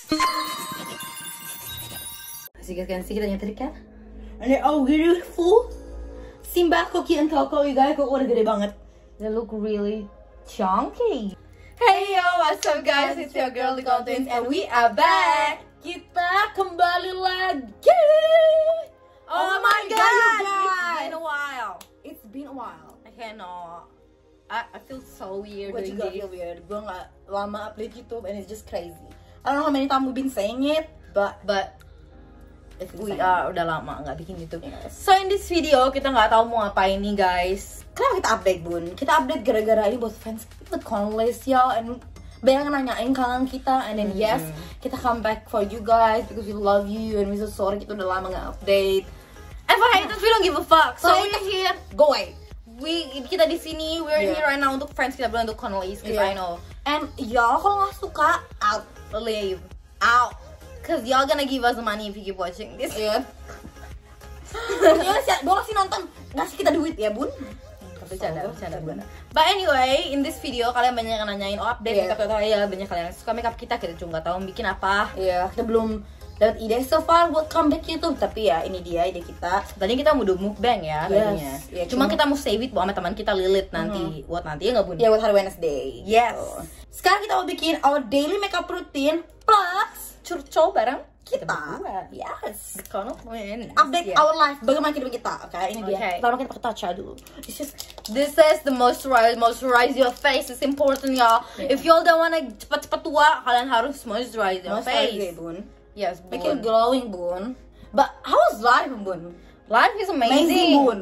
As you guys can see, kita nyetir kan? And they're all beautiful. Simba, Cookie, and Coco, you guys, Coco udah gede banget. They look really chunky. Hey yo, what's up guys? It's your girl, the Twins, and we are back. Kita kembali lagi. Oh my god, it's been a while. It's been a while. I cannot. I feel so weird Gue doing juga this. feel weird. Gue gak lama update YouTube and it's just crazy. I don't know how many times we've been saying it, but We are udah lama nggak bikin YouTube. Yes. So in this video kita nggak tahu mau ngapain nih guys. Kenapa kita update, Bun? Kita update gara-gara ini buat fans kita Conless ya, and banyak nanyain kangen kita, and then yes, kita come back for you guys because we love you and we so sorry kita udah lama nggak update. And for haters we don't give a fuck. So For we're here. Go away. Kita di sini, we're Yeah. here right now untuk fans kita, bukan untuk Conless, cause Yeah. I know. And y'all kalau nggak suka, out, Leave. out. Cause y'all gonna give us money if you keep watching this. Iya. Gue kasih nonton, ngasih kita duit ya, Bun. Bercanda. But anyway, in this video kalian banyak yang nanyain update Yeah. makeup ya, banyak kalian yang suka makeup kita cuma nggak tahu bikin apa. Iya, kita belum dapat ide so far buat comeback YouTube, tapi ya ini dia ide kita. Tadinya kita mau do mukbang ya, tadinya. Yeah, Cuma kita mau save it buat sama teman kita Lilith nanti, buat nanti ya nggak Bun? Ya buat hari Wednesday. Yes. Gitu. Sekarang kita mau bikin our daily makeup routine plus Curcol bareng kita. berdua. Yes. Update Update our life, bagaimana hidup kita. Oke, ini dia. Okay. Pertama kita pakai touch dulu. This is the moisturize your face. It's important y'all. Yeah. If y'all don't wanna cepet-cepet tua, kalian harus moisturize your Moisturize, face. Bun. Yes, Make it Bun. glowing, Bun. But how's life, Bun? Life is amazing. Bun.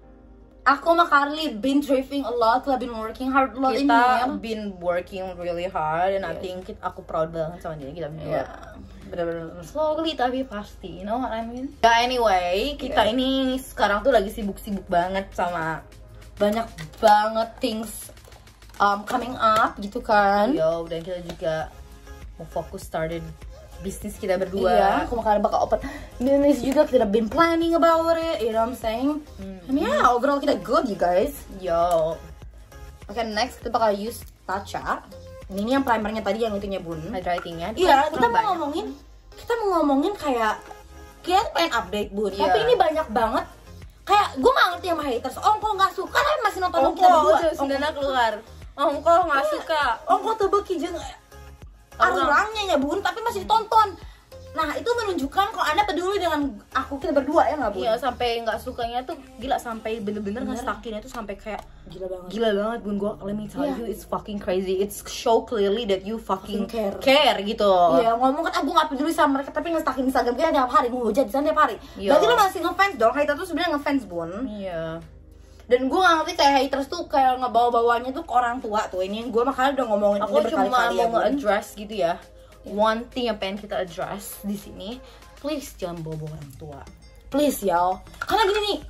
Aku sama Carly been driving a lot, we've been working hard a lot in Kita here. been working really hard, and I Yes. think aku proud banget sama dia kita berdua. Ya, bener-bener. Slowly tapi pasti, you know what I mean? Ya anyway, kita ini sekarang tuh lagi sibuk-sibuk banget sama Banyak banget things coming up gitu kan. Yo, dan kita juga mau fokus started bisnis kita berdua. Iya, aku bakal open business juga. Kita been planning about it, you know what I'm saying? And yeah, overall kita good, you guys. Yo, Okay, next kita bakal use Tatcha. Ini yang primernya tadi yang itunya, Bun. hydratingnya. Iya, kita kurang mau ngomongin kayak kita pengen update, Bun. Iya. Tapi ini banyak banget. Kayak gue gak ngerti sama haters. Kok gak suka tapi masih nonton kita Ongko, berdua. sebenarnya keluar. Ongko nggak suka. Kok tebeki jeung orangnya ya, Bun, tapi masih ditonton. Nah, itu menunjukkan kalau Anda peduli dengan kita berdua ya nggak, Bun? Iya, sampai nggak sukanya tuh gila, sampai bener-bener nge-stuckinnya tuh sampai kayak Gila banget. Bun. Gua let me tell Iya. you, it's fucking crazy. It's show clearly that you fucking Fucking care gitu. Iya, ngomong kan aku gak peduli sama mereka, tapi nge-stalking Instagram kita tiap hari, ngehujat di sana tiap hari. Iya. Berarti lo masih ngefans dong. Hater tuh sebenarnya ngefans, Bun. Iya. Dan gue gak ngerti kayak haters tuh kayak ngebawa-bawanya tuh ke orang tua tuh. Ini gue makanya udah ngomongin Aku ini cuma berkali-kali ya, mau Bun. nge-address gitu ya. One thing yang pengen kita address di sini, please jangan bawa-bawa orang tua. Please, y'all. Karena gini nih,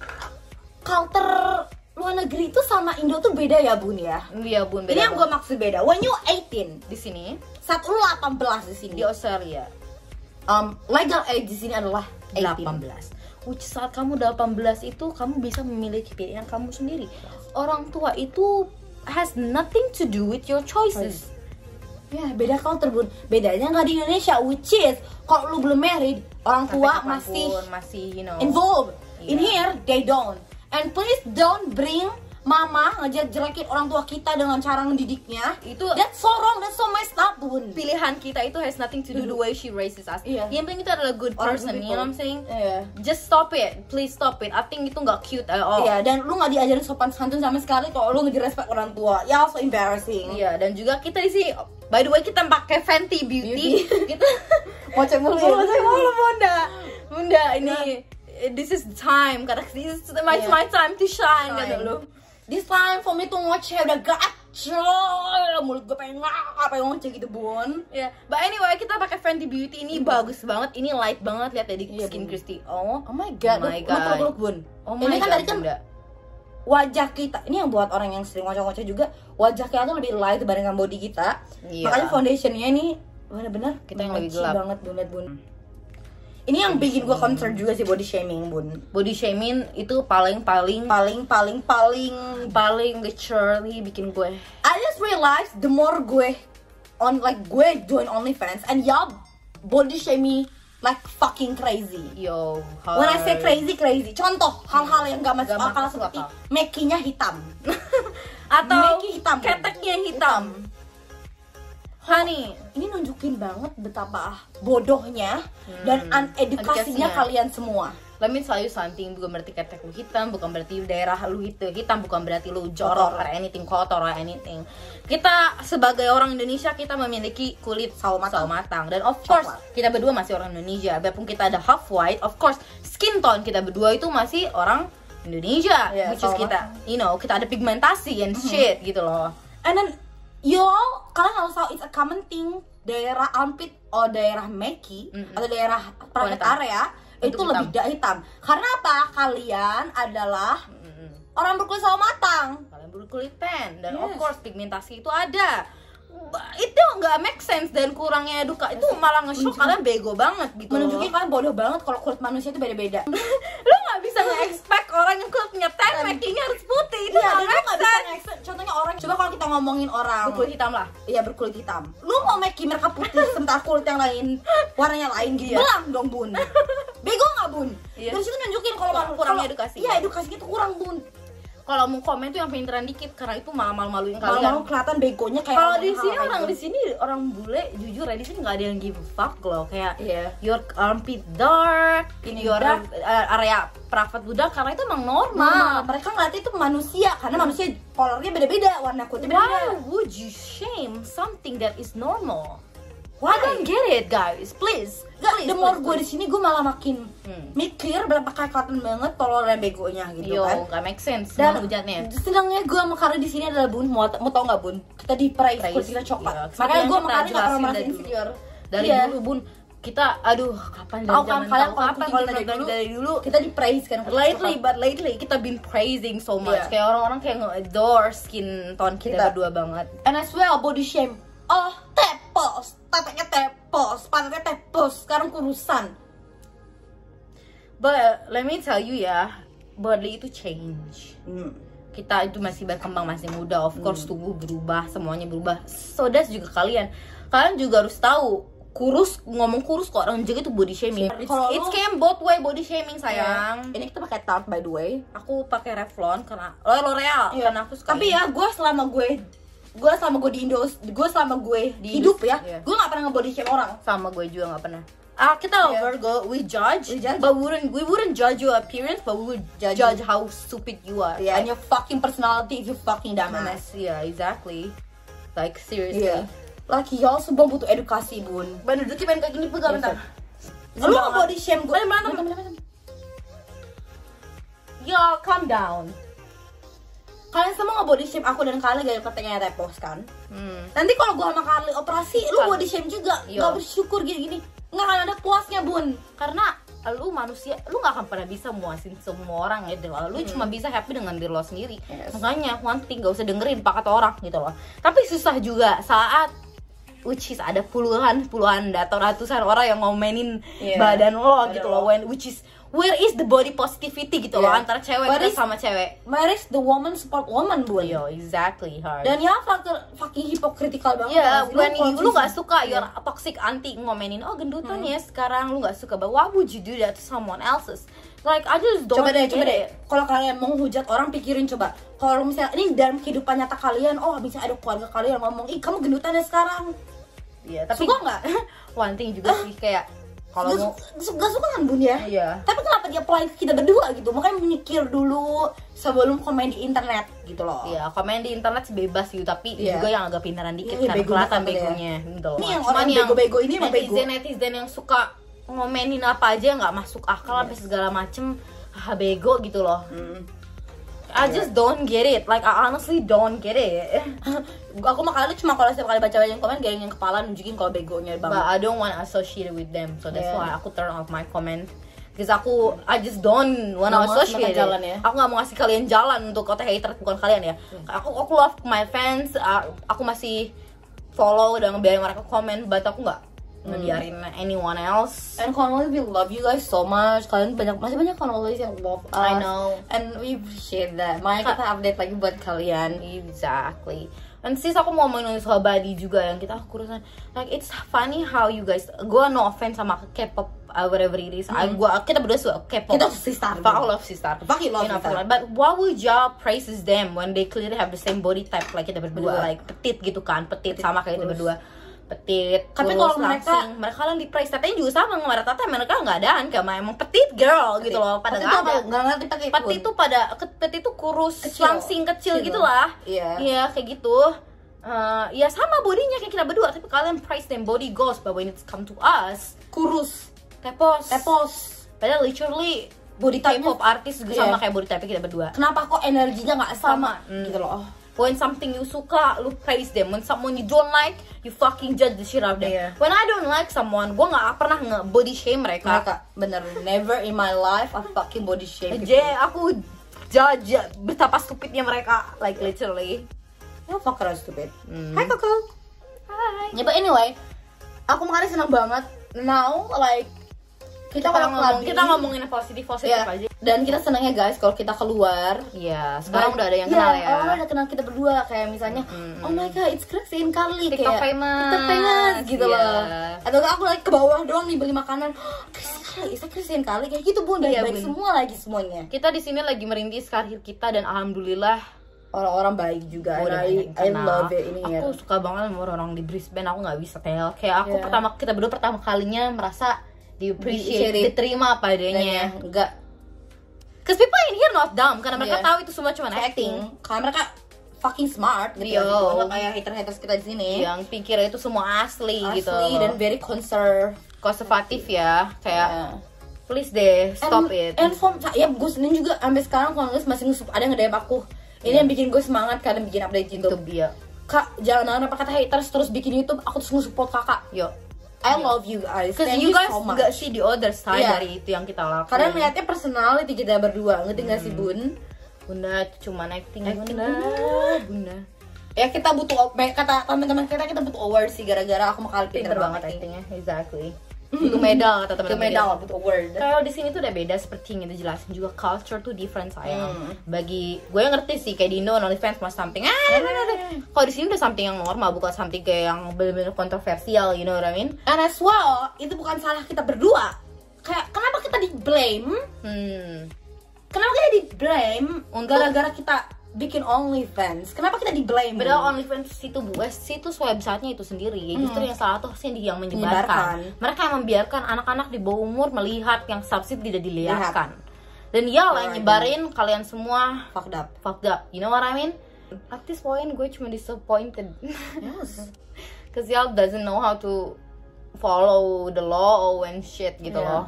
culture luar negeri tuh sama Indo tuh beda ya, Bun ya. Iya, Bun. Ini yang gue maksud beda. When you 18, di sini saat lu 18 di sini. di Australia Legal age di sini adalah 18. 18. Which saat kamu 18 itu kamu bisa memiliki pilihan kamu sendiri. Orang tua itu has nothing to do with your choices. Ya, beda culture, Bun. Bedanya nggak di Indonesia, which is kalau lu belum married, orang tua Sampai kapanpun, masih masih you know involved. In Iya. here, they don't. And please don't bring mama ngejelek-jelekin orang tua kita dengan cara ngedidiknya. Itu That's so wrong, that's so messed up, Bun. pilihan kita itu has nothing to do the way she raises us. Iya. Yang penting itu adalah good Orang person, good you know what I'm people. saying? Iya. Just stop it, please stop it. I think itu nggak cute at all. Iya, dan lu nggak diajarin sopan santun sama sekali kalau lu nge-respect orang tua. Ya, so embarrassing. Iya, dan juga kita di sini, by the way kita pakai Fenty Beauty. Kita Ngoceh mulu ya. ngoceh mulu, Bunda ini this is the time, karena this is my time to shine, kata lu. This time for me to ngoceh udah gacor. Mulut gue pengen ngoceh gitu, Bun. Ya, but anyway kita pakai Fenty Beauty ini bagus banget, ini light banget, lihat ya di Iya, Skin Bun. Christie. Oh my god, Oh my lu God. peluk-peluk, Bun. Oh Ini my kan God, tadi kan Bunda. wajah kita, ini yang buat orang yang sering ngoceh-ngoceh juga, wajah kita tuh lebih light dibandingkan body kita. Iya. Makanya foundationnya ini bener-bener Kita yang lebih matchy gelap. banget, Bun. Ini yang bikin gue concern juga sih, body shaming, Bun. Body shaming itu paling literally bikin gue I just realized the more gue gue join OnlyFans and y'all body shame me like fucking crazy. Yo, When I say crazy, contoh hal-hal yang gak masuk akal seperti Mekinya hitam atau Meki hitam, keteknya hitam. Honey, ini nunjukin banget betapa bodohnya dan unedukasinya edukasinya. kalian semua. let me tell you something, bukan berarti ketek lu hitam, bukan berarti daerah lu hitam, bukan berarti lu jorok or anything, kotor or anything. Kita sebagai orang Indonesia, kita memiliki kulit sawo matang. Dan of course, kita berdua masih orang Indonesia. Biarpun kita ada half white, of course, skin tone kita berdua itu masih orang Indonesia. Which is kita, you know, kita ada pigmentasi and shit gitu loh. And then, kalian harus tahu it's a common thing, daerah armpit atau daerah Meki atau daerah private area itu lebih hitam. Karena apa? Kalian adalah orang berkulit sawo matang. Kalian berkulit tan dan of course pigmentasi itu ada. Itu nggak make sense dan kurangnya edukasi itu malah nge-shock kalian bego banget gitu. Menunjukin kalian bodoh banget kalau kulit manusia itu beda-beda. Lu nggak bisa nge-expect orang yang kulitnya tan making harus putih. Itu nggak bisa nge-expect. Contohnya orang, coba kalau kita ngomongin orang berkulit hitam lah. Iya, berkulit hitam. Lu mau making mereka putih sementara kulit yang lain warnanya lain gitu. Belang dong, Bun. Bego nggak, Bun? Dari situ nunjukin kalau kurang edukasi. Iya, edukasinya tuh kurang, Bun. Kalau mau komen tuh yang pinteran dikit karena itu malah malu-maluin kalian. Malu kelihatan begonya kayak. Kalau di sini orang bule jujur ya di sini nggak ada yang give a fuck loh, kayak your armpit dark, your area private budak karena itu emang normal. Mereka ngeliatnya itu manusia karena manusia kolornya beda-beda, warna kulitnya beda-beda. Why would you shame something that is normal? I don't get it, guys. Please. The more gue di sini gue malah makin mikir berapa kayak kelihatan banget tolol dan begonya gitu kan. Gak make sense. Dan hujatnya. Sedangnya gue sama Kari di sini adalah, Bun, mau tau nggak, Bun? Kita di praise kulit kita coklat. Makanya gue sama Kari nggak pernah merasa insecure. Dari dulu, Bun, kita kapan dari dulu kita di praise kan. Lately kita been praising so much. Kayak orang-orang kayak nge-adore skin tone kita berdua banget. And as well body shame. Oh, tepos, tatanya tepos, pantatnya tepos, sekarang kurusan. But let me tell you ya, body itu change. Kita itu masih berkembang, masih muda, of course tubuh berubah, semuanya berubah. So that's juga kalian juga harus tahu, ngomong kurus kok orang jaga itu body shaming. It's came both way body shaming, sayang. Ini kita pakai Tarte by the way. Aku pakai Revlon karena L'Oreal karena aku suka. Tapi ya gue selama gue di Indo, selama gue hidup ya, gue gak pernah nge-body shame orang. Sama gue juga gak pernah. Kita Virgo, we judge, but we wouldn't judge your appearance, but we would judge how stupid you are. And your fucking personality if you fucking dumbass. Yeah, exactly. Like seriously. Like y'all semua butuh edukasi, Bun. Bener, Duki pengen kayak gini pegang bentar. Lu nge-body shame gue. Mana? Yo, calm down. Kalian semua nge-body shame aku dan kalian gak keteknya tepos kan? Nanti kalau gue sama Carly operasi, lu body shame juga. Gak bersyukur gini-gini. Nggak akan ada puasnya, Bun. Karena lu manusia, lu gak akan pernah bisa muasin semua orang ya. Lu cuma bisa happy dengan diri lo sendiri. Makanya one thing, gak usah dengerin kata orang gitu loh. Tapi susah juga saat which is ada puluhan atau ratusan orang yang ngomenin badan lo gitu loh. Where is the body positivity gitu loh antara cewek sama cewek? Where is the woman support woman, Bun? Yo, exactly, hard. Dan ya fucking hypocritical banget. When lu gak suka your toxic auntie ngomenin, oh gendutan ya sekarang, lu gak suka, but why would you do that to someone else's? Like, I just don't coba deh. Kalau kalian mau hujat orang, pikirin coba. Kalau misalnya ini dalam kehidupan nyata kalian, bisa ada keluarga kalian ngomong, ih kamu gendutan ya sekarang. Iya, tapi suka nggak? One thing juga sih kayak kalau mau gak suka kan, Bun ya? Iya. Tapi kenapa dia apply ke kita berdua gitu? Makanya mikir dulu sebelum komen di internet gitu loh. Iya, komen di internet sih bebas gitu, tapi juga yang agak pintaran dikit kan bego kelihatan begonya gitu. Ini yang orang bego-bego ini emang bego. Netizen yang suka ngomenin apa aja nggak masuk akal sampai segala macem bego gitu loh. I just don't get it. Like, I honestly don't get it. Aku makanya cuma kalau setiap kali baca yang komen geleng kepala nunjukin kalau begonya banget. But I don't want to associate with them. So that's why aku turn off my comment. Because I just don't want to associate. Aku gak mau ngasih kalian jalan untuk kata hater, bukan kalian ya. Aku love my fans. Aku masih follow dan ngebiarin mereka komen, but aku gak ngebiarin anyone else. And Connolly, we love you guys so much. Kalian masih banyak Connolly yang love us. I know. And we appreciate that. Makanya kita update lagi buat kalian. Exactly. And sis aku mau ngomongin soal body juga yang kita kurusan. Like it's funny how you guys, gue no offense sama K-pop, whatever it is. Kita berdua suka K-pop. Kita sistar. Fuck, I love sistar. Fuck, you love sistar. But why would y'all praises them when they clearly have the same body type like kita berdua, like petit gitu kan, petit sama kayak kita berdua. Petit, tapi kurus, kalau mereka kan di price tatanya juga sama sama Tata, mereka nggak ada kayak emang petit girl gitu loh, pada nggak ada. Nggak ngerti petit itu petit itu kurus, langsing kecil gitu lah. Iya kayak gitu. Ya sama bodinya kayak kita berdua, tapi kalian price them body goals, but when it's come to us kurus, tepos. Padahal literally body K-pop artis juga sama kayak body type kita berdua. Kenapa kok energinya nggak sama gitu loh? When something you suka, lu praise them. When someone you don't like, you fucking judge the shit out of them. When I don't like someone, gue nggak pernah nge-body shame mereka. Bener, never in my life I fucking body shame people. Aku judge betapa stupidnya mereka, like literally. You fucker are stupid. Hi Coco. Hi. Yeah, but anyway, aku makanya senang banget. Now, like kita ngomongin positif aja. Dan kita senangnya guys kalau kita keluar. Iya, sekarang udah ada yang kenal ya. Orang udah kenal kita berdua, kayak misalnya, oh my god, it's Chris and Carly, TikTok kayak famous gitu loh. Atau aku lagi ke bawah doang nih beli makanan. Chris and Carly kayak gitu Bun, baik semua lagi semuanya. Kita di sini lagi merintis karir kita dan alhamdulillah orang-orang baik juga. I love it ini ya. Aku suka banget sama orang di Brisbane, aku nggak bisa tell. Kayak aku kita berdua pertama kalinya merasa diterima apa adanya. Enggak. Cause people in here not dumb, karena mereka tahu itu semua cuma acting. Karena mereka fucking smart gitu. Bukan kayak haters kita di sini yang pikir itu semua asli gitu. Dan very konservatif ya. Kayak please deh, stop it. And ya gue sendiri juga sampai sekarang kalau nulis masih ngusup, ada yang nge-DM aku. Ini yang bikin gue semangat kalian bikin update YouTube. Kak, jangan apa kata haters terus bikin YouTube, aku terus nge-support kakak. Yo. I love you guys. Cause you guys so nggak see the other side dari itu yang kita lakukan. Karena melihatnya personality kita berdua, ngerti nggak sih Bun? Bunda cuma acting. Bunda. Ya kita butuh, kata teman-teman kita butuh award sih gara-gara aku bakal pinter banget actingnya. Exactly. Butuh medal kata teman-teman. Medal, butuh award. Kalau di sini tuh udah beda seperti yang kita jelasin juga, culture tuh different sayang. Bagi gue yang ngerti sih kayak di Indo OnlyFans mas something. Kalau di sini udah something yang normal, bukan something kayak yang benar-benar kontroversial, you know what I mean? And as well, itu bukan salah kita berdua. Kayak kenapa kita di blame? Kenapa kita di blame gara-gara kita bikin OnlyFans? Kenapa kita di blame? Padahal OnlyFans situ websitenya itu sendiri. Justru yang salah tuh sih yang menyebarkan. Mereka yang membiarkan anak-anak di bawah umur melihat yang subsidi tidak dilihatkan. Dan ya lah yang nyebarin kalian semua fucked up. You know what I mean? At this point gue cuma disappointed. Yes. Cause y'all doesn't know how to follow the law and shit gitu loh.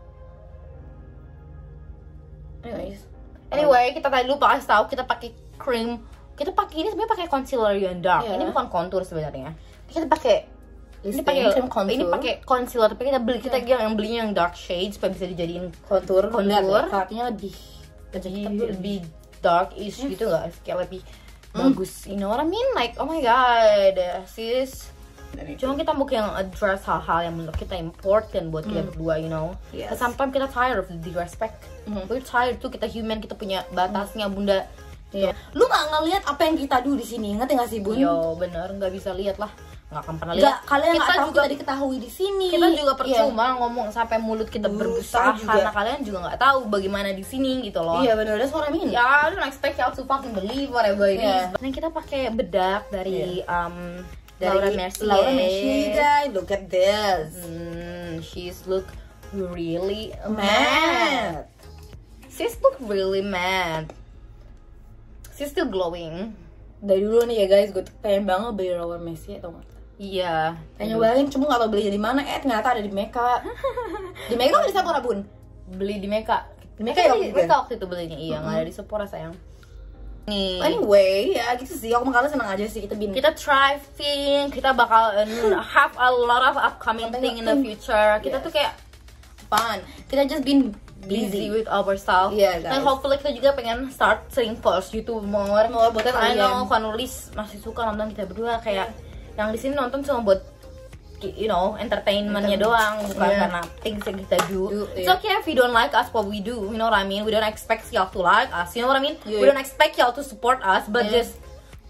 Anyway, kita tadi lupa kasih tahu kita pakai cream. Kita pakai ini sebenarnya pakai concealer yang dark. Ini bukan contour sebenarnya. Kita pakai ini pakai concealer, tapi kita yang belinya yang dark shade supaya bisa dijadiin contour. Artinya lebih darkish gitu nggak? Kayak lebih bagus. You know what I mean? Like oh my god, sis. Cuma kita mungkin address hal-hal yang menurut kita important buat kita berdua, you know. Yes. Sometimes kita tired of the disrespect. We're tired tuh, kita human, kita punya batasnya Bunda. Lu nggak ngelihat apa yang kita do di sini, ngerti nggak sih Bun? Yo bener, nggak bisa lihat lah, nggak akan pernah lihat. Kalian nggak tahu kita diketahui di sini. Kita juga percuma ngomong sampai mulut kita berbusa karena kalian juga nggak tahu bagaimana di sini gitu loh. Iya benar, that's what I mean. Ya, I don't expect y'all to fucking believe whatever it is. Nah kita pakai bedak dari Laura Mercier, guys, look at this. She's look really mad. She's look really mad. She's still glowing. Dari dulu nih ya guys, gue tuh pengen banget beli Laura Mercier, tau gak? Iya. Pengen nyobain, cuma gak tau belinya di mana. Ternyata ada di Mecca. Di Mecca nggak di Sephora Bun? Beli di Mecca. Di Mecca ya waktu itu belinya. Iya, nggak ada di Sephora sayang. Nih. Anyway, ya gitu sih. Aku makanya senang aja sih kita thriving, kita bakal have a lot of upcoming thing in the future. Kita tuh kayak fun. Kita just been busy with ourselves. Yeah, guys. And hopefully kita juga pengen start sering post YouTube more. Because I know nulis masih suka nonton kita berdua kayak yang di sini nonton cuma buat you know entertainmentnya doang, bukan karena things yang kita do. It's okay if you don't like us what we do, you know what I mean? We don't expect y'all to like us, you know what I mean? We don't expect y'all to support us, but just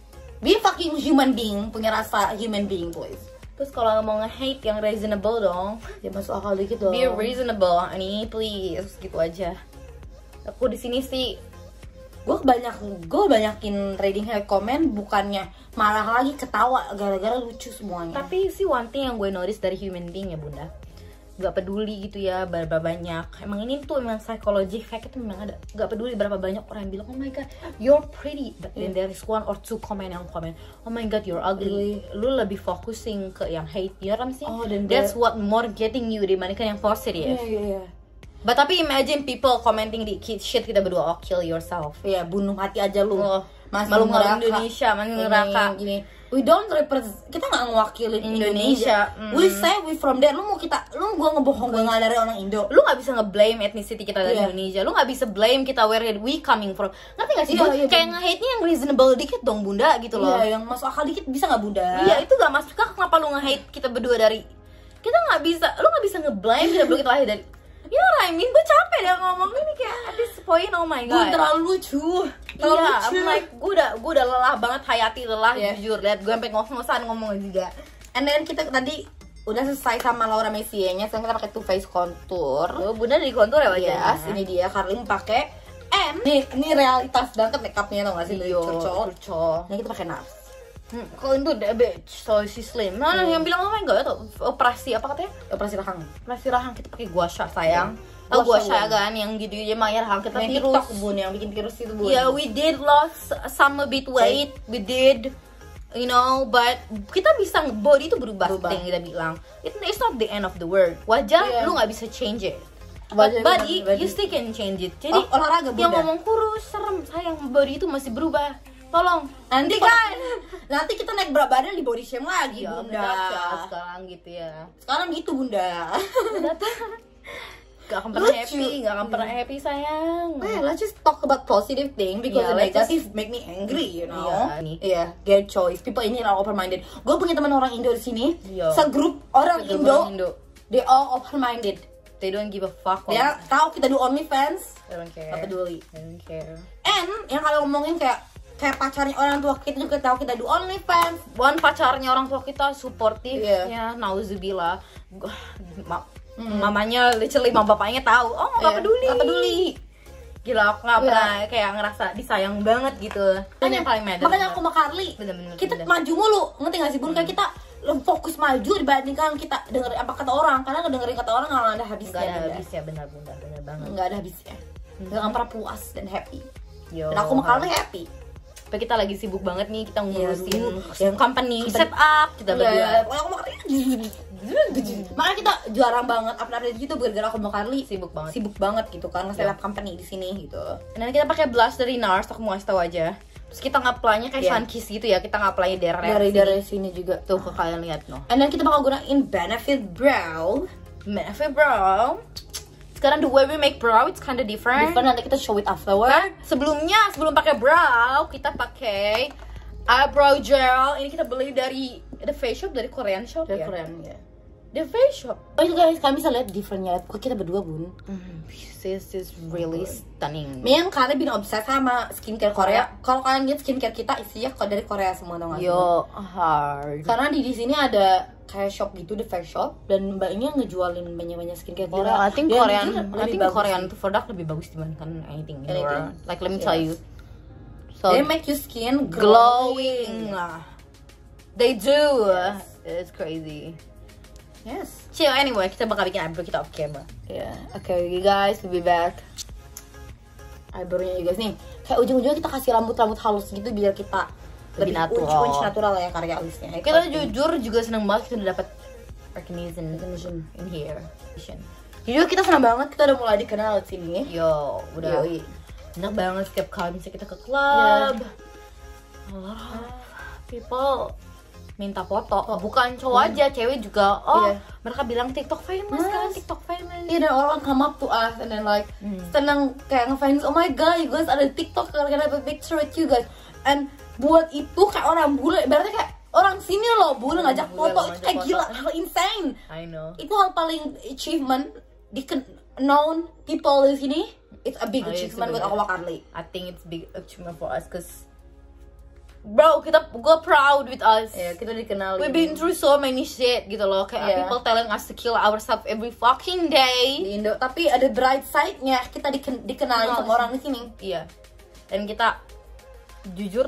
Be fucking human being, punya rasa human being, boys. Terus kalau mau nge-hate yang reasonable dong. Ya masuk akal dikit dong. Be reasonable, ini please, gitu aja. Aku di sini sih gue banyakin reading hate comment, bukannya malah lagi ketawa gara-gara lucu semuanya. tapi sih one thing yang gue notice dari human being ya bunda, gak peduli gitu ya berapa banyak, emang ini tuh emang psikologi fake itu memang ada, gak peduli berapa banyak orang yang bilang oh my god you're pretty, but then there is one or two comment yang komen oh my god you're ugly, lu lebih focusing ke yang hate, you know what I'm saying? Oh, dan that's what more getting you dibandingkan yang positive. Iya. But tapi imagine people commenting di shit kita berdua, oh kill yourself. Iya, bunuh hati aja lu. Oh, Masih malu-malu Indonesia, masih neraka. Gini. We don't represent, kita nggak ngewakilin Indonesia. We say we from there. Lu gua ngebohong gue nggak dari orang Indo. Lu nggak bisa nge-blame ethnicity kita dari Iya. Indonesia. Lu nggak bisa blame kita where we coming from. Ngerti gak sih? Iya, Bun? iya, Kayak nge-hate-nya yang reasonable dikit dong bunda gitu loh. Iya, yang masuk akal dikit bisa nggak bunda? Iya, itu gak masuk akal. Kenapa lu nge-hate kita berdua dari, kita nggak bisa, lu nggak bisa nge-blame kita berdua kita lahir dari, you know what I mean? Gue capek deh ngomong ini kayak at this point, oh my Bun, god. terlalu lucu. Iya, I'm like, gue udah lelah banget, Hayati lelah, Yeah. jujur. Lihat gue sampai ngos-ngosan ngomong juga. And then kita tadi udah selesai sama Laura Messier-nya, sekarang kita pakai Too Faced contour. Oh, bunda dari kontur ya wajah. Yes, ini dia. Karlin pakai M. Ini realitas banget makeupnya, tau gak sih? Dari Curcol. Ini kita pakai NARS. Kalau itu udah bitch, so si slim. Nah, yang bilang oh my god, tuh operasi apa katanya? Operasi rahang. Operasi rahang, kita pakai gua sha sayang. Gua Tahu gua sha, sha kan yang gitu aja Maya rahang kita Yang virus. TikTok, Bun, yang bikin virus itu, Bun. Yeah, we did lost some a bit weight, we did, you know, but kita bisa body itu berubah. Yang kita bilang. It's not the end of the world. Wajah lu nggak bisa change it. But body, you still can change it. Jadi olahraga, Bunda. yang ngomong kurus serem, sayang body itu masih berubah. Tolong, Nanti kan, nanti kita naik berat badan di body shame lagi, ya, Bunda. sekarang gitu ya. Sekarang gitu, Bunda. Gak akan pernah Lucu. happy, gak akan pernah happy sayang. Let's just talk about positive thing because Yeah, the let's negative make me angry, you know. Iya. Iya, get choice. People ini are open minded. Gue punya teman orang Indo di sini. Iya. Segrup orang Segrup Indo, orang Indo. they all open minded. They don't give a fuck. Dia tahu kita do OnlyFans, They don't care. gak peduli. They don't care. And yang kalau ngomongin kayak pacarnya orang tua kita juga tahu kita do OnlyFans. One pacarnya orang tua kita suportif Iya. ya, nauzubillah. Mamanya literally mama bapaknya tahu. Oh, nggak peduli. Gak peduli. Gila, aku nggak pernah kayak ngerasa disayang banget gitu. Dan yang paling matter. Makanya aku sama Carly, Bener-bener, kita bener. maju mulu, ngerti gak sih Bun? Kayak kita fokus maju dibandingkan kita dengerin apa kata orang, karena ngedengerin kata orang nggak ada habisnya. Nggak ada Bunda. habisnya, benar banget. Nggak ada habisnya. Nggak akan pernah puas dan happy. Yo. Dan aku sama Carly happy. Tapi kita lagi sibuk banget nih, kita ngurusin yang company set up kita berdua. Aku sama Carly. Makanya kita jarang banget upload gitu gara-gara aku sama Carly Sibuk banget gitu kan nge-set up company di sini gitu. Dan kita pakai blush dari NARS, aku mau kasih tahu aja. Terus kita ngaplainya kayak Sun Kiss gitu ya, kita ngaplai Dari sini juga. tuh ke kalian lihat no. And then kita bakal gunain Benefit Brow. Benefit brow. Sekarang the way we make brow it's kinda different. Nanti kita show it afterward. Sebelum pakai brow, kita pakai eyebrow gel. Ini kita beli dari The Face Shop, dari Korean shop Dari ya. Korean ya. The Face Shop. Oh itu guys, kalian bisa lihat differentnya. Kok kita berdua Bun. This is really stunning. Memang kalian bin obsessed sama skincare Korea. Kalau kalian lihat skincare kita isinya kok dari Korea semua dong. Yo hard. Karena di sini ada kayak shop gitu, The Face Shop, dan mbaknya ngejualin banyak-banyak skincare Korea. I think Dan Korean, jujur I lebih think bagus Korean sih. tuh produk lebih bagus dibandingkan anything in the Anything. world. Like let me tell you. So They make your skin glowing. They do. Yes. It's crazy. Yes. So anyway, kita bakal bikin eyebrow kita off camera. Ya, oke guys, we'll be back. Eyebrow-nya juga nih. Kayak ujung-ujungnya kita kasih rambut-rambut halus gitu biar kita Lebih natural. unch natural ya karya alisnya. Kita jujur juga seneng banget kita udah dapat recognition in here. Jujur kita senang banget kita udah mulai dikenal di sini. Yo, udah Yoi. enak banget setiap kali misalnya kita ke club. A lot of people minta foto, bukan cowok aja, cewek juga. Iya. Mereka bilang TikTok famous kan, TikTok famous. Iya, dan orang come up to us and then like senang kayak ngefans, oh my god, you guys ada TikTok, can I have a picture with you guys? And buat itu kayak orang bule, berarti kayak orang sini loh bule ngajak Bule foto, itu ngajak kayak foto. gila, hal insane. I know. Itu hal paling achievement di known people di sini. It's a big Oh, iya, achievement buat sebenarnya. aku sama Carly. I think it's big achievement for us cause bro, gue proud with us. Ya, kita dikenal. We've been through so many shit gitu loh. Kayak people telling us to kill ourselves every fucking day di Indo. Tapi ada bright side-nya, kita dikenal sama orang di sini. Iya. Dan kita jujur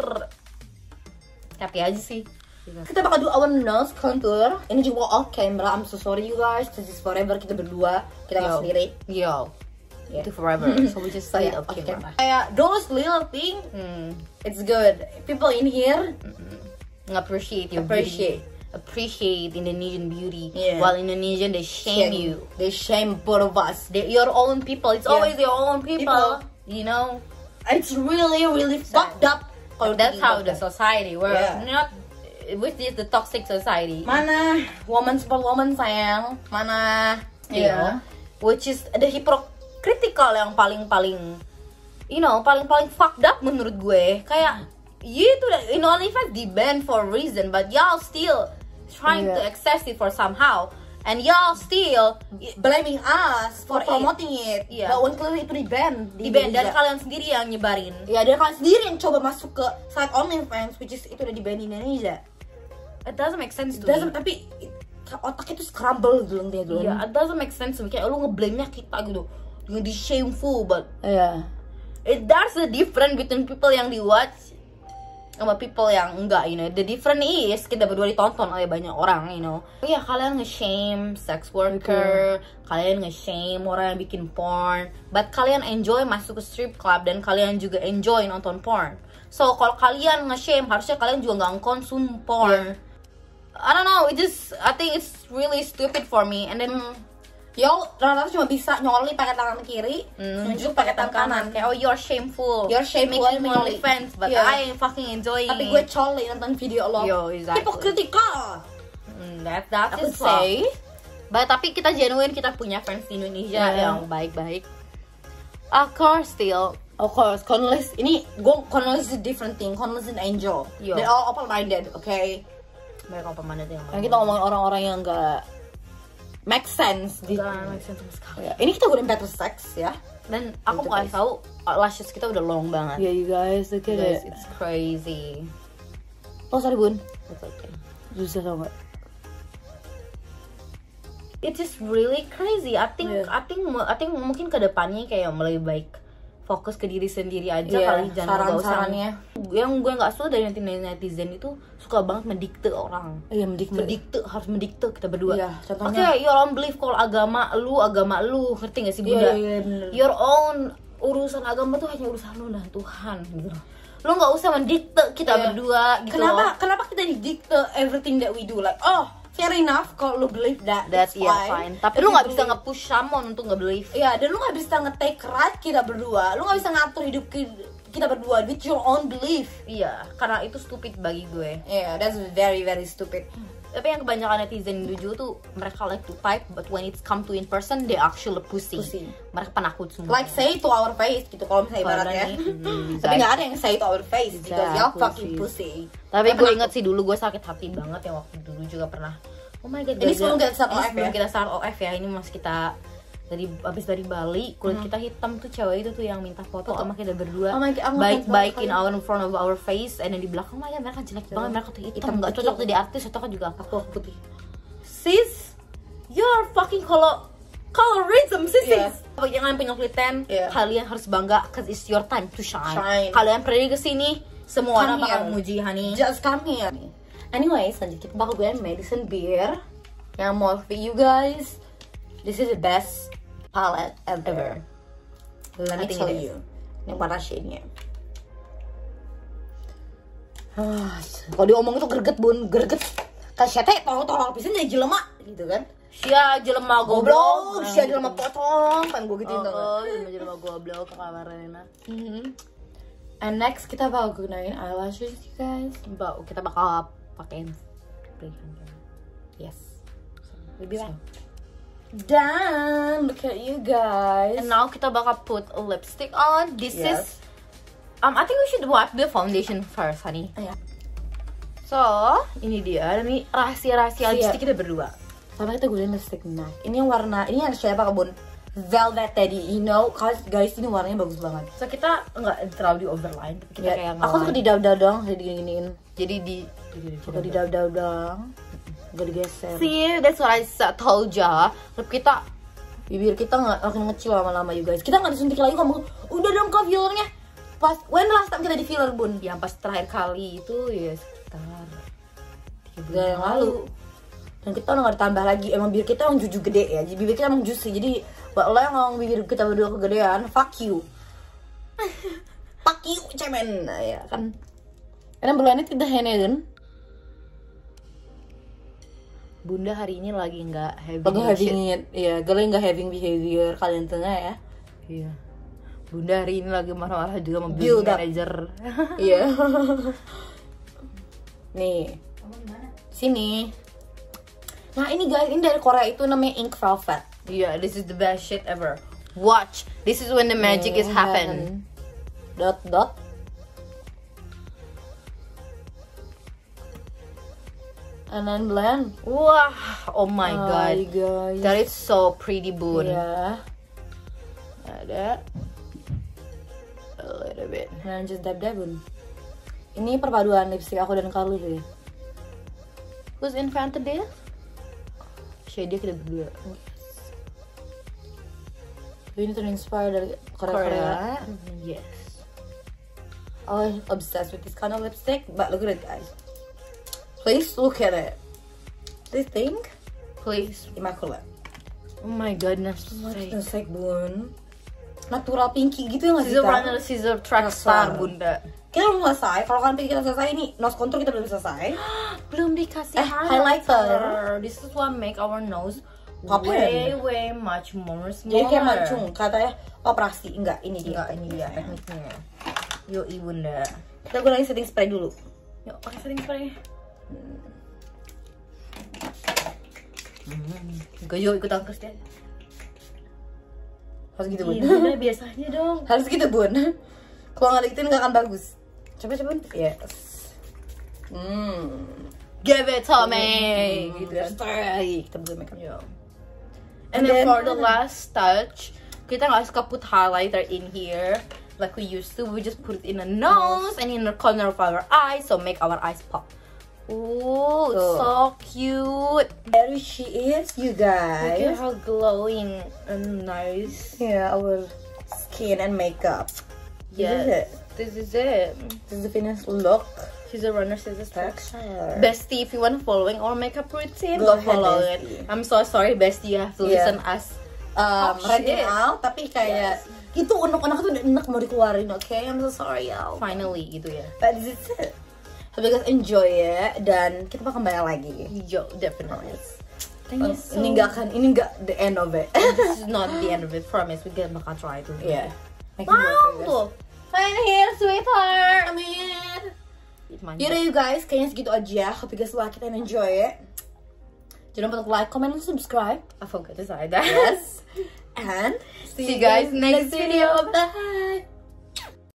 happy aja sih. Kita bakal do our nose contour. Ini juga off camera. I'm so sorry you guys. This is forever, kita berdua. Kita nggak sendiri. Yo. Itu forever. So we just say it off camera. Kayak those little thing, it's good. People in here appreciate your beauty. Appreciate Indonesian beauty. Yeah. While Indonesian they shame you. They shame both of us. They're your own people. It's always your own people. You know. It's really fucked up. That's how the society works. Not with the toxic society. Mana woman support woman sayang. Mana you know, which is the hypocritical yang paling you know, paling fucked up menurut gue. Kayak you itu in OnlyFans di ban for a reason, but y'all still trying to access it for somehow, and y'all still blaming us for promoting it. But when clearly itu di ban dan kalian sendiri yang nyebarin. Ya, dan kalian sendiri yang coba masuk ke site OnlyFans, which is itu udah di ban di Indonesia. It doesn't make sense to me. Tapi otak itu scramble gitu dia dulu. It doesn't make sense to me. Kayak lu ngeblame-nya kita gitu. Dengan di shameful, but there's a difference between people yang di watch sama people yang enggak, you know. The difference is kita berdua ditonton oleh banyak orang, you know. Kalian nge-shame sex worker, kalian nge-shame orang yang bikin porn, but kalian enjoy masuk ke strip club dan kalian juga enjoy nonton porn. So kalau kalian nge-shame, harusnya kalian juga nggak konsum porn. I don't know, I think it's really stupid for me. And then rata-rata cuma bisa nyoli pakai tangan kiri, nunjuk pakai tangan kanan. Kayak you're shameful. You're shameful making only fans, but I fucking enjoying. Tapi gue coli nonton video lo. Exactly. Hypocritical. That's his say. But tapi kita genuine, kita punya fans di Indonesia yang baik-baik. Of course, Cornelis is a different thing. Cornelis is an angel. They're all open-minded, okay? Mereka open-minded yang kita ngomongin orang-orang yang gak make sense make sense sama sekali. Ini kita gunain better sex ya. Dan aku mau kasih tahu lashes kita udah long banget. Yeah, you guys, look at it. It's crazy. Oh sorry bun. It's okay. Susah tau gak? It is really crazy. I think mungkin kedepannya kayak lebih baik fokus ke diri sendiri aja kali, jangan saran-sarannya. Yang gue nggak suka dari netizen itu suka banget mendikte orang. Iya, mendikte harus mendikte kita berdua. Iya, contohnya your own belief, kalau agama lu, ngerti gak sih Bunda? Iya, your own urusan agama tuh hanya urusan lu dan Tuhan gitu. Lu nggak usah mendikte kita berdua gitu. Kenapa kita didikte everything that we do, like fair enough kalau lu believe that's fine. Tapi lu nggak bisa nge-push someone untuk nge-believe. Iya, dan lu nggak bisa nge-take right kita berdua. Lu nggak bisa ngatur hidup kita berdua with your own belief. Iya, karena itu stupid bagi gue. Yeah, that's very stupid. Tapi yang kebanyakan netizen Indo tuh mereka like to type, but when it's come to in person they actually pussy. Mereka penakut semua. Like say to our face gitu kalau misalnya ibaratnya. Tapi nggak ada yang say to our face because y'all fucking pussy. Tapi gue inget sih dulu gue sakit hati banget ya waktu dulu juga pernah. Oh my god. Ini sebelum kita start OF ya. Sebelum kita start OF ya. Ini mas kita abis dari Bali, kulit kita hitam tuh, cewek itu tuh yang minta foto sama kita berdua. Baik in front of our face, and then di belakang ya mereka jelek banget, mereka tuh hitam, nggak cocok jadi artis, cocok juga aku putih. Sis, you're fucking colorism, sis. Jangan punya kulit tan, kalian harus bangga, cause it's your time to shine. Kalian pergi ke sini, semua orang bakal muji honey. Just come here. Anyway, selanjutnya kita bakal gunain Madison Beer yang mau for you guys. This is the best palette ever. Let me tell you. Yang warna shade-nya. Kalau diomong itu greget bun, greget. Kasih teh tolong bisa jadi jelema gitu kan? Sia jelema goblok, sia jelema potong, kan gue gituin tuh. Jelema goblok ke kamar Rena. And next kita bakal gunain eyelashes, you guys. Kita bakal pakein yes. Lebih lah. Dan look at you guys. And now kita bakal put a lipstick on. This is I think we should wipe the foundation first, honey. So, ini dia. Ini rahasia lipstick kita berdua. Sama kita gunain lipstick MAC. Ini yang warna, ini yang shade apa, Bun? velvet tadi, you know, guys ini warnanya bagus banget. So kita nggak terlalu di overline, tapi kita kayak Aku suka di dab-dab doang, jadi gini-giniin. Jadi Suka di dab-dab doang, gak digeser. See, that's what I told ya. Lip kita, Bibir kita nggak akan ngecil lama-lama, you guys. Kita nggak disuntik lagi, kamu udah dong kak fillernya. Pas when last time kita di filler bun? yang pas terakhir kali itu ya sekitar 3 bulan Yang lalu. Dan kita udah gak ditambah lagi. Emang bibir kita emang juju gede ya. Jadi bibir kita emang juicy. Jadi buat lo yang ngomong bibir kita berdua kegedean, fuck you. Fuck you, cemen. Nah, ya kan. Karena bulannya tidak henen. Bunda hari ini lagi nggak Lagi having it. Iya, gue nggak having behavior kalian tengah ya. Iya. Bunda hari ini lagi marah-marah juga sama Build build up. manager. Iya. Nih. Sini. Nah ini guys, ini dari Korea itu namanya Ink Velvet. Yeah, this is the best shit ever. Watch, this is when the magic is happen. Dot dot. And then blend. Wah, oh my god, guys. that is so pretty, bun. Iya. Ada a little bit. Dan just dab dabun. Ini perpaduan lipstick aku dan Carly sih. Who's invented this? Shady kita berdua. Ini terinspire dari Korea. Yes. I'm obsessed with this kind of lipstick, but look at it, guys. Please look at it. This thing, Please. immaculate. Oh my goodness. It's like bun, natural pinky gitu ya nggak sih? Scissor Kak? runner, scissor track star, bunda. Kita belum selesai. Kalau kan kita selesai ini nose contour kita belum selesai. Belum dikasih highlighter. This is what make our nose Kapan? way much more smaller. Jadi kayak mancung katanya operasi. Enggak, ini dia. Enggak, ini dia tekniknya. Yoi bunda. Kita gunain setting spray dulu. Yuk, pakai setting spray. Enggak, yuk ikutan kes deh. Harus gitu bun. Iya, bunda, biasanya dong. Harus gitu bun. Kalau nggak gituin nggak akan bagus. Coba bun. Yes. Give it to me. Gitu ya. Spray. Kita buat makeup. Yo. And then for the last touch, kita nggak suka put highlighter in here like we used to. We just put it in the nose and in the corner of our eyes, so make our eyes pop. Ooh, so cute. There she is, you Look guys. at how glowing and nice. Yeah, our skin and makeup. Yes, this is it. This is the finished look. She's a runner, scissors, Texture. Bestie, if you want following our makeup routine, Go go ahead, follow bestie. it. I'm so sorry, Bestie, you have to Yeah. listen us. Renting shit. out, tapi kayak itu unek-unek tuh udah enak mau dikeluarin, okay? I'm so sorry, y'all. Finally, gitu ya. But this is it. Hope you guys enjoy ya, dan kita bakal kembali lagi. Yo, definitely. Thank you so Ini nggak the end of it. This is not the end of it. Promise, we get bakal try to. Yeah. Making work for you guys. Wow, I'm here, sweetheart. I'm in. Yaudah you guys, kayaknya segitu aja. Hope you guys like it and enjoy it. Jangan lupa untuk like, comment, and subscribe. I forgot to say that. Yes. And See you guys next video. Bye.